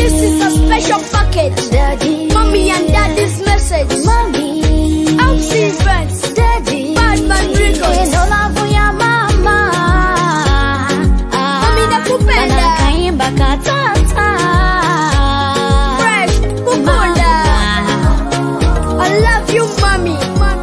This is a special package. Daddy, Mommy and Daddy's message. Mommy, MC Events, Daddy, Badman Records. eno love ya mama. Mommy nakupenda. Kana kaimba katata. Fresh, kukunda. I love you, Mommy.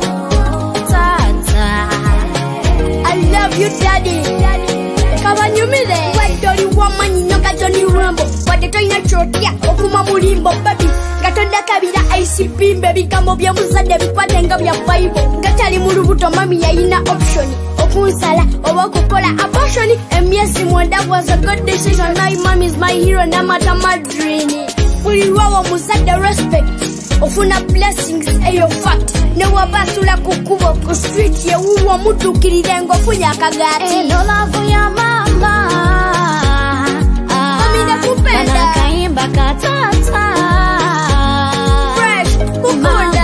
Tata. I love you, Daddy. Kabanyumile. Wadoli wamanyi nyoka Johnny Rambo. Wadeto ina chotia, okuma mulimbo, baby. Gatonda kabira ICP, baby. Kamo bya muzade, bikwatenga bya Bible. Gatali mulubuto, mami ya ina option. Okunsala, owa kukola abortion. Miezi mwenda was a good decision. My mom is my hero, namata madrini. Uliwawa muzade respect. Ofuna blessings, ayo fact. Newa basula kukubo, ku street ye uwa mutu kiridengo funya kagati. Eno love ya mama. Mami nakupenda. Kana kaimba katata. Fresh, kukunda.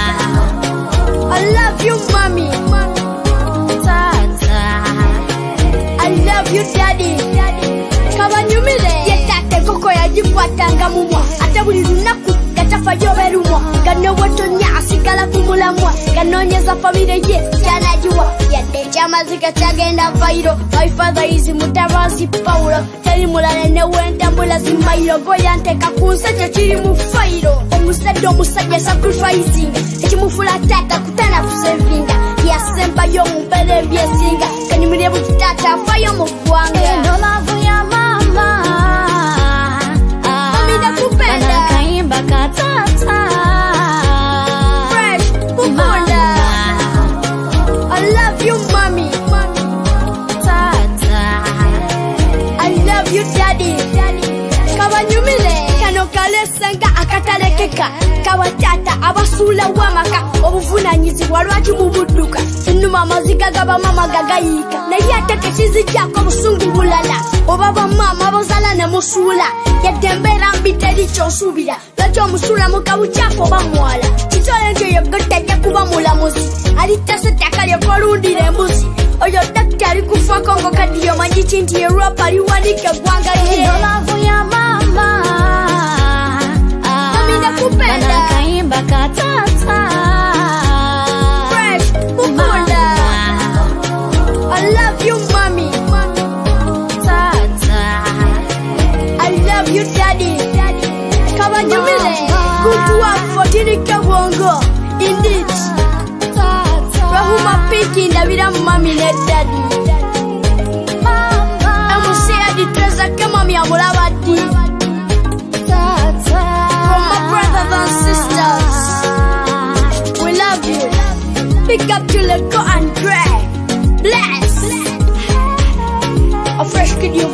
I love you, Mommy. Tata. I love you, Daddy. Kabanyumile. Yetate koko ya jifuatanga mumwa. Ata buli lunaku gatafa yoberumwa. Gano watonya asigala kumulamwa. Ganonyeza famile ye janajiwa. Yade chama zika chagenda vairo. My father is Mutarazi Paulo. Teli mulale ne wenda mbula zimairo. Goyante kakunsa chachiri mufairo. Omusajja sacrificing. Echimufula tata kutana kuservinga. Yasemba yo mbele byesinga. Kanyumile butata fayo mugwanga. Eno love ya mama. Mami nakupenda. Kana kaimba katata. Fresh, kukunda. I love you, Mommy. Tata. I love you, Daddy. Kabanyumile. Kano kale senga akatalekeka. Kawatata abasula wamaka. Obuvunanyizibwa lwaki mumuduka. Inuma maziga gaba mama gagayika. Naye ate tekizi kyako busungu bulala. Obaba mama bozala ne musula. Yadembera mbiteri kyosubira. Lwaki omusula mukabu kyako bamwala. Kitole nti oyo gotajja kuba mulamuzi. Alitase ttaka lyekolundira embuzi. Oyo daktari kufa kongo kadi yomanyi kinti Europa liwanika eggwanga lye. Eno love ya mama. Mami nakupenda. Kana kaimba katata. Fresh, kukunda. I love you, Mommy. Tata. I love you, Daddy. Kabanyumile. Kutuwa fotini kabongo. Indeed. Rahuma piki ndabira Mommy ne Daddy. Amusea di treza ke Mommy amulabadi. From my brothers and sisters, we love you. Pick up to let go and pray. Bless. A fresh kid you